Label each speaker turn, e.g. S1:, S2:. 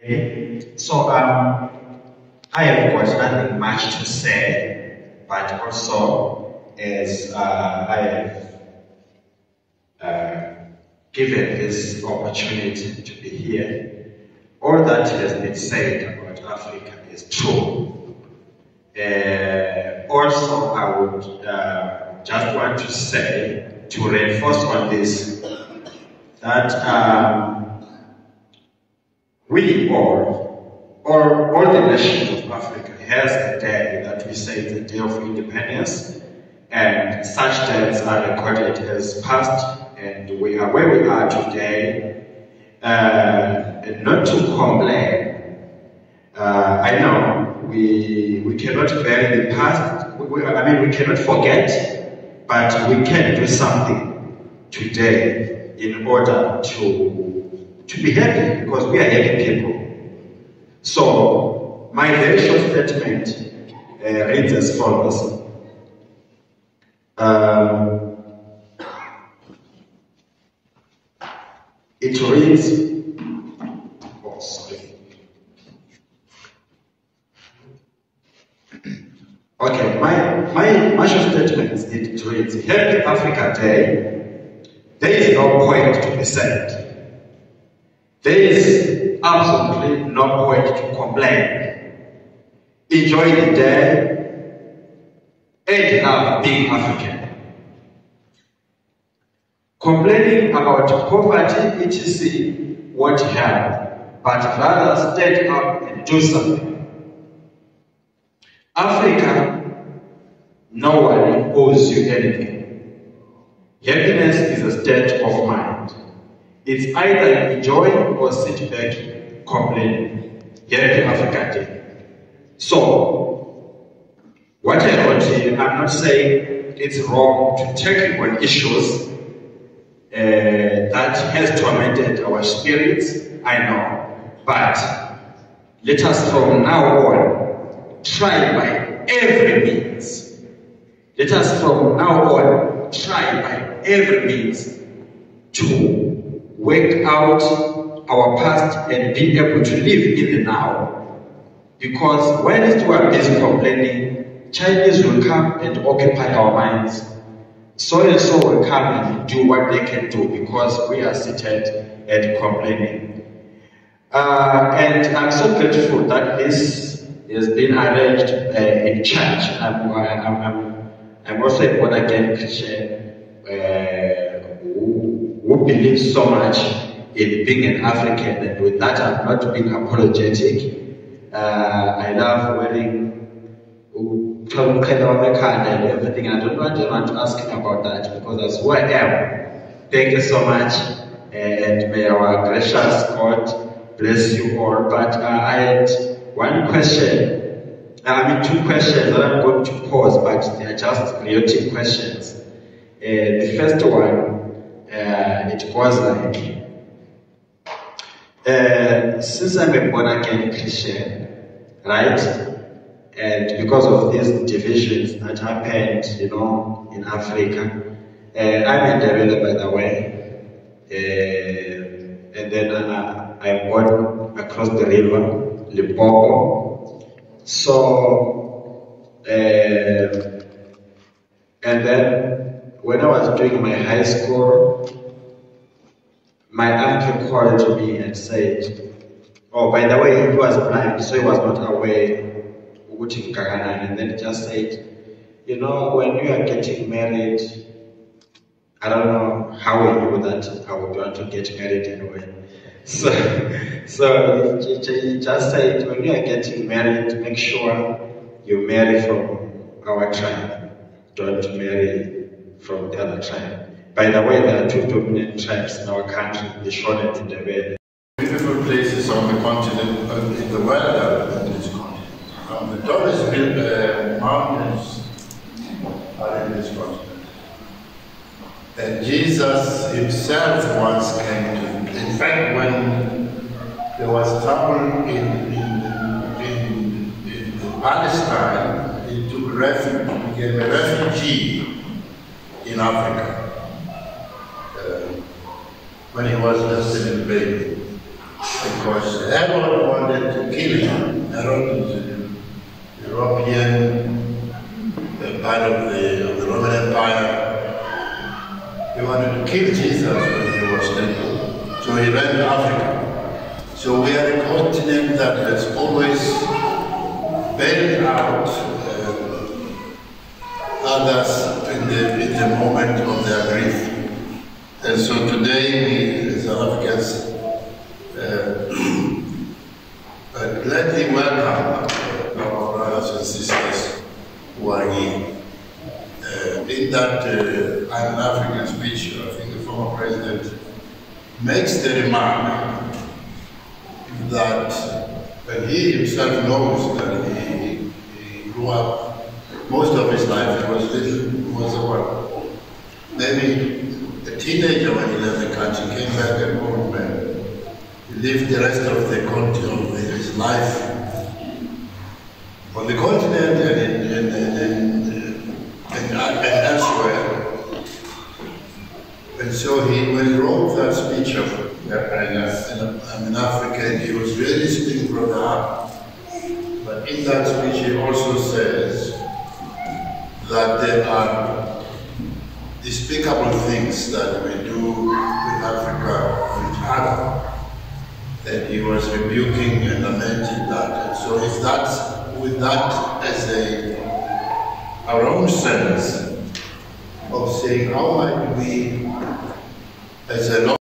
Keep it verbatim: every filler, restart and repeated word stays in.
S1: Okay. So um, I have got nothing much to say, but also as uh, I have uh, given this opportunity to be here, all that has been said about Africa is true. Uh, also, I would uh, just want to say, to reinforce on this, that um, we all, or all the nations of Africa, has a day that we say is the Day of Independence, and such days are recorded as past, and we are where we are today. Uh, and not to complain. Uh, I know we we cannot bury the past. We, we, I mean, we cannot forget, but we can do something today in order to to be happy, because we are happy people. So my very short statement uh, reads as follows. Um, it reads, oh sorry. Okay, my my my short statement it reads, Happy Africa Day. There is no point to be sad. There is absolutely no point to complain. Enjoy the day and love being African. Complaining about poverty, et cetera won't help, but rather stand up and do something. Africa, no one owes you anything. Happiness is a state of mind. It's either enjoy or sit back complaining. Happy Africa Day. So, what I wrote here, I'm not saying it's wrong to tackle on issues uh, that has tormented our spirits, I know. But let us from now on try by every means. Let us from now on try by every means to work out our past and be able to live in the now. Because when we are busy complaining, Chinese will come and occupy our minds. So and so will come and do what they can do because we are seated and complaining. Uh, and I'm so grateful that this has been arranged uh, in church. I'm, I'm, I'm, I'm also a born again Christian uh, who, who believes so much in being an African, and with that I'm not being apologetic. Uh, I love wearing and everything. I don't want anyone to ask him about that because that's who I am. Thank you so much, and may our gracious God bless you all. But uh, I had one question, I mean two questions that I'm going to pose, but they are just chaotic questions. Uh, the first one, uh, it was like, uh, since I'm a born again Christian, right? And because of these divisions that happened, you know, in Africa, uh, I'm in Ndebele, by the way, uh, and then uh, I'm born across the river, Limpopo. So, uh, and then when I was doing my high school, my uncle called me and said, oh, by the way, he was blind, so he was not aware. And then just said, you know, when you are getting married, I don't know how I knew that I would want to get married anyway. So, so he just said, when you are getting married, make sure you marry from our tribe. Don't marry from the other tribe. By the way, there are two dominant tribes in our country, the Shona and the Ndebele.
S2: Beautiful places on the continent, in the world, in this continent. Um, the tallest uh, mountains are in this continent. And Jesus himself once came to, in fact, when there was trouble in, in, in, in, in Palestine, he took refuge, he became a refugee in Africa uh, when he was just a little baby. because Herod wanted to kill him. Herod is a European uh, part of the, of the Roman Empire. He wanted to kill Jesus when he was little, so he ran to Africa. So we are a continent that has always bailed out uh, others in the, in the moment of their grief. And so today, we as Africans, uh, uh, gladly welcome our brothers and sisters who are here. Uh, in that uh, Pan-African speech, I think the former president makes the remark that uh, he himself knows that he, he grew up, most of his life, he was little, he was a what, maybe a teenager when he left the country, came back an old man. He lived the rest of the continent of his life on the continent and in, in, in, in, in, and elsewhere. And so he, when he wrote that speech of I'm an African, he was really speaking from the heart. But in that speech he also says that there are despicable things that we do with Africa, with each other. And he was rebuking and lamenting that. And so if that's, with that as a, our own sense of saying, how might we, as a